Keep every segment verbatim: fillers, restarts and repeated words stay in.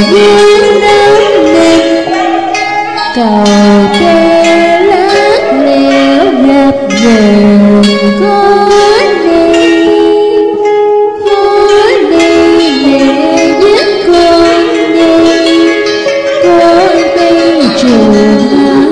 duyên nắm nịch, cầu tre lát lẽo lập nhờ có đi, có đi mẹ dắt con đi, con đi trường học,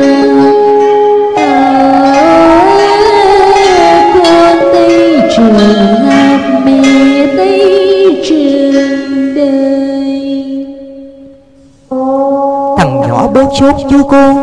con đi trường học, mẹ đi trường đời. Thằng nhỏ bớt sốt chưa cô?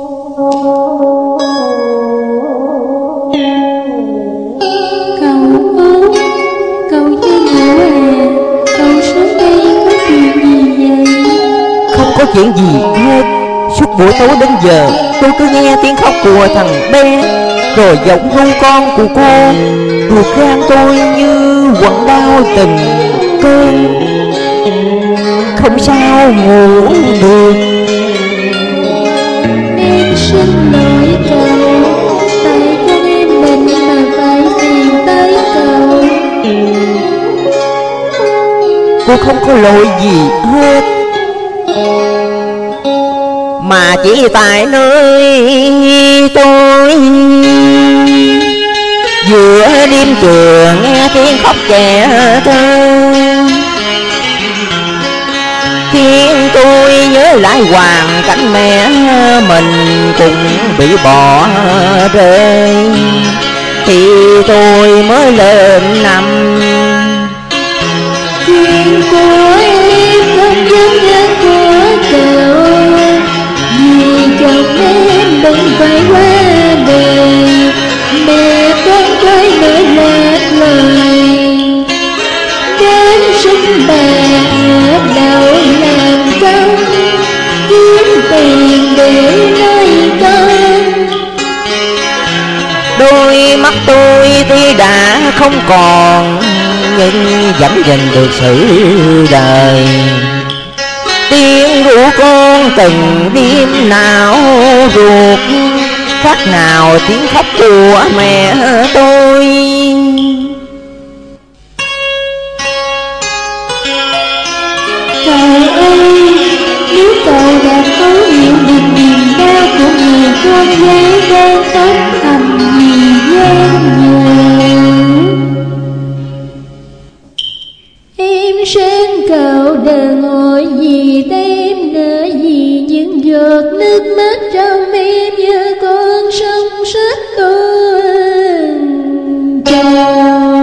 Cậu út, cậu với mẹ à, cậu xuống đây có chuyện gì vậy? Không có chuyện gì hết. Suốt buổi tối đến giờ tôi cứ nghe tiếng khóc của thằng bé, rồi giọng ru con của cô. Ruột gan tôi như quặn đau từng cơn, không sao ngủ được. Em xin lỗi cậu, tại con em bệnh mà phải tìm tới cậu. Cô không có lỗi gì hết, mà chỉ tại nơi tôi giữa đêm trường nghe tiếng khóc trẻ thơ, khiến tôi nhớ lại hoàn cảnh mẹ mình cũng bị bỏ rơi thì tôi mới lên năm. Chuyện của em không giống như của cậu, vì chồng em đừng phải qua đời, mẹ con tôi nỗi lạc lời đến sinh bà ở đầu làm công kiếm tiền để nuôi con. Đôi mắt tôi tuy đã không còn, nhưng vẫn nhìn được sự đời. Tiếng ru con từng đêm nào ruột, khác nào tiếng khóc của mẹ tôi. Cậu ơi, nếu cậu đã thấu hiểu được niềm đau của người con gái đang khóc thầm vì gian nhờ, em sang cậu đừng hỏi gì tem nữa, vì những giọt nước mắt trong em như con sông sắt tuôn trào.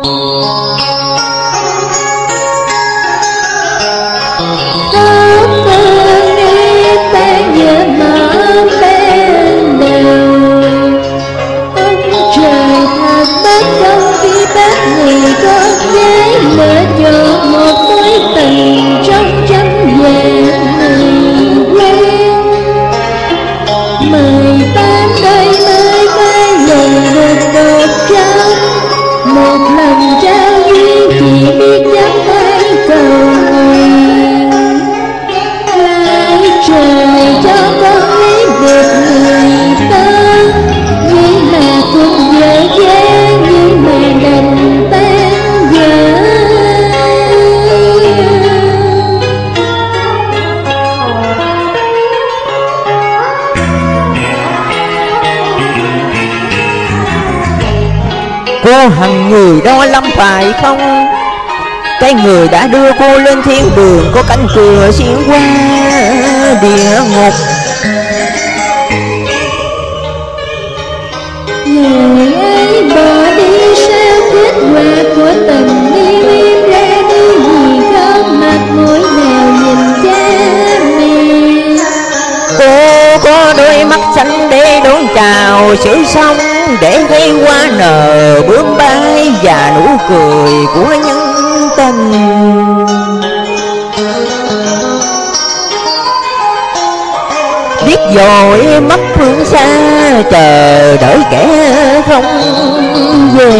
Tóc con em tan nhớ mỏng bên đầu, ông trời thật bất công khi bắt người con gái lựa chọn một mối tình trong trăm vàng người quen. Mười tám đời mới phải lần được một trong, một lần trao duyên chỉ biết dắt tay cầu nguyện, lại trời cho con lấy được người ta, nghĩ là cuộc dở dang nhưng mà đành tan vỡ. Cô hằng người đó lắm phải không? Cái người đã đưa cô lên thiên đường có cánh cửa xuyên qua địa ngục. Người ấy bỏ đi sao kết quả của tình yêu em ra đi, vì không mặt mũi nào nhìn cha mẹ. Cô có đôi mắt xanh để đón chào sự sống, để thấy hoa nở bướm bay và nụ cười của nhân tình. Biết rồi mắt phương xa chờ đợi kẻ không về.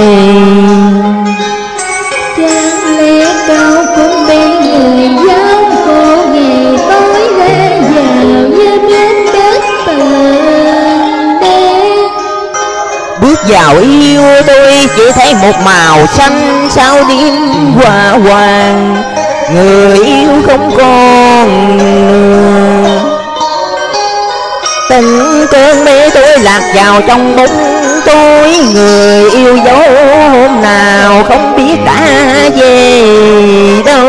Chẳng lẽ cậu cũng bị người giống cô ngày tối ra vào như đến đất tường đen. Bước vào yêu tôi chỉ thấy một màu xanh sao đêm hoa hoàng, người yêu không còn con nương. Tình cơn mê tôi lạc vào trong bóng tôi, người yêu dấu hôm nào không biết đã về đâu.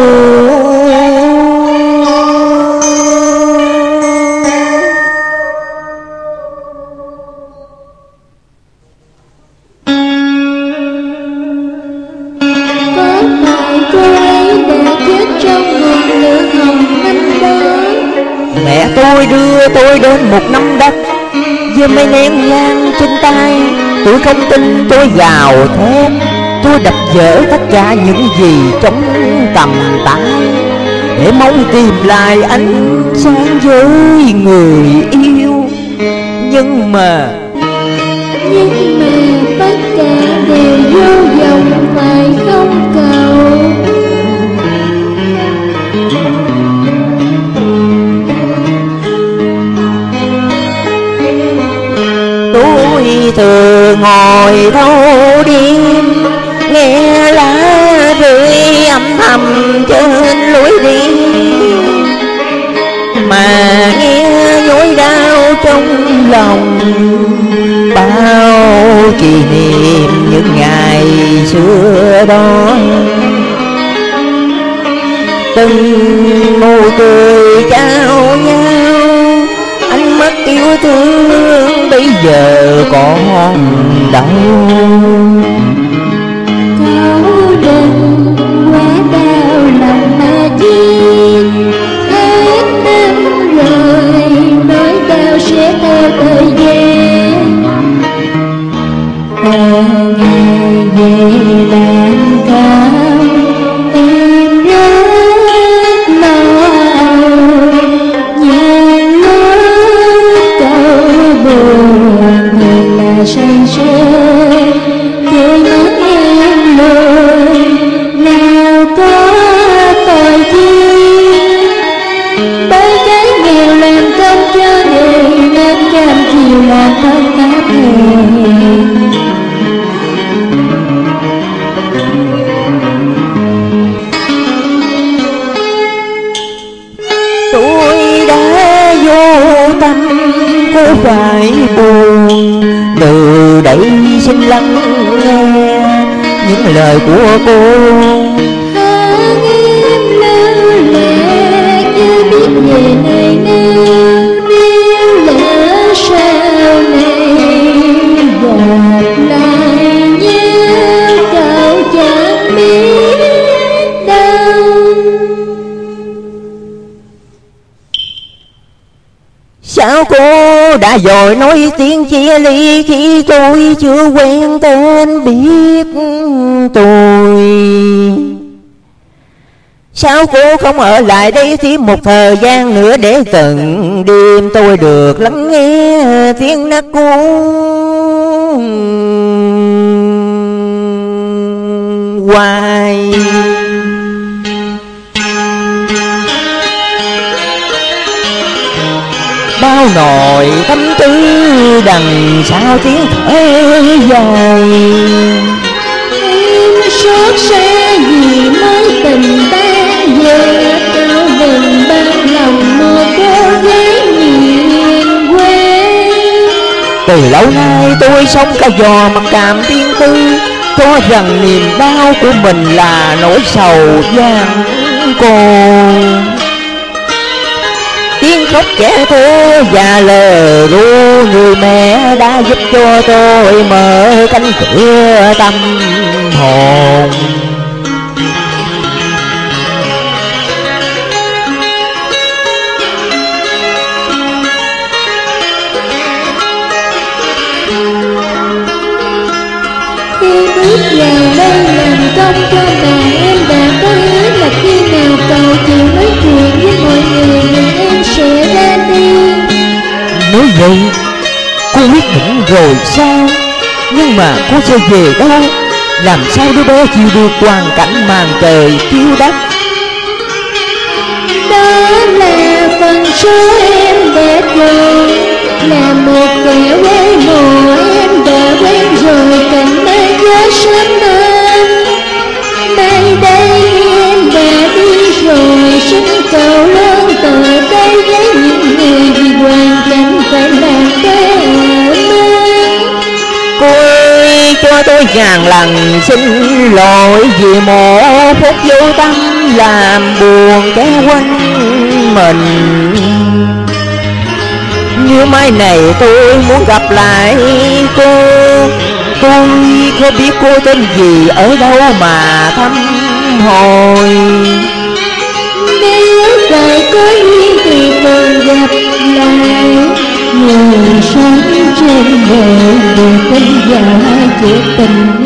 Mẹ tôi đưa tôi đến một năm đất, với mấy nén nhang trên tay. Tôi không tin, tôi gào thét, tôi đập vỡ tất cả những gì trong tầm tay, để mong tìm lại ánh sáng với người yêu. Nhưng mà Nhưng mà tất cả đều vô vọng, phải không cậu? tôi thường ngồi thâu đêm, nghe lá rơi âm thầm trên lối đi, mà nghe nhói đau trong lòng. Bao kỷ niệm những ngày xưa đó, từng nụ cười trao nhau, ánh mắt yêu thương bây giờ còn đâu. Thấu đừng quá đau lòng mà chi, hết năm rồi nỗi đau sẽ theo thời gian. Ta ngày về đàn cao, em rất lo âu, nhìn lúc cậu buồn thật là say sưa, đôi mắt em lôi nào có tội chi. Bởi cái nghèo làm công cho đời, nên cam chịu làm tất cả thề. Tôi đã vô tâm, cô phải buồn. Từ đây xin lắng nghe những lời của cô. Tháng em lưu lệ như biết về nơi nào, nếu lỡ sau này gặp lại nhau cậu chẳng biết đâu. Sao cô đã vội nói tiếng chia ly khi tôi chưa quen tên biết tôi? Sao cô không ở lại đây thêm một thời gian nữa, để từng đêm tôi được lắng nghe tiếng nấc cô hoài? Bao nỗi tâm tư đằng sau tiếng thở dài. Em xót xa vì mối tình tan vỡ, cậu đừng ban lòng một cô gái miền quê. Từ lâu nay tôi sống cả dò mặc cảm tiên tư, cho rằng niềm đau của mình là nỗi sầu gian cồn. Tiếng khóc trẻ thơ và lời ru người mẹ đã giúp cho tôi mở cánh cửa tâm hồn. Khi bước vào đây làm công cho bà, em đã có hứa là khi nào cậu chịu nói chuyện với mọi người thì em sẽ ra đi. Nói vậy cô quyết định rồi sao? Nhưng mà cô sẽ về đâu? Làm sao đứa bé chịu được hoàn cảnh màn trời chiếu đất? Đó là phần số em đã rồi, là một kẻ quê mùa em đã quen rồi, cạnh nơi gió sớm đến. Nay đây em đã đi rồi, xin cậu lớn ơi ngàn lần xin lỗi vì một phút vô tâm làm buồn kẻ quanh mình. Như mai này tôi muốn gặp lại cô, tôi không biết cô tên gì, ở đâu mà thăm hồi. Nếu phải có duyên thì còn gặp lại, người sống trên đời người tình giả chỉ tình